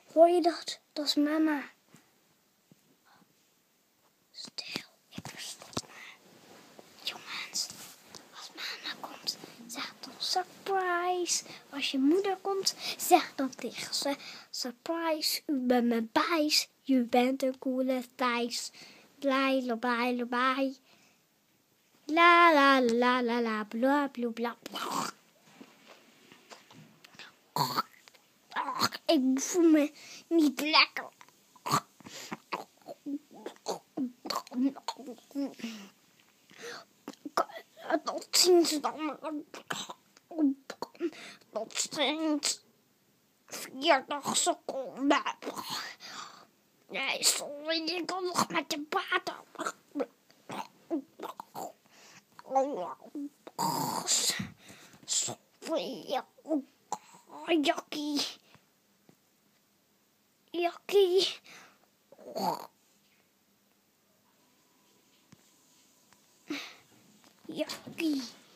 Hoor je dat? Dat is mama. Stil, ik verstop me. Jongens, als mama komt, zeg dan surprise. Als je moeder komt, zeg dan tegen ze surprise. U bent mijn bijs, je bent een coole Thijs. Blij, la, blij, la, blij. La, la, la, la, la, bla, bla, bla. Ik voel me niet lekker. Tot ziens dan. Tot ziens. 40 seconden. Nee, sorry, ik kan nog met je praten. Sorry. Jakkie. Jakkie. Jakkie.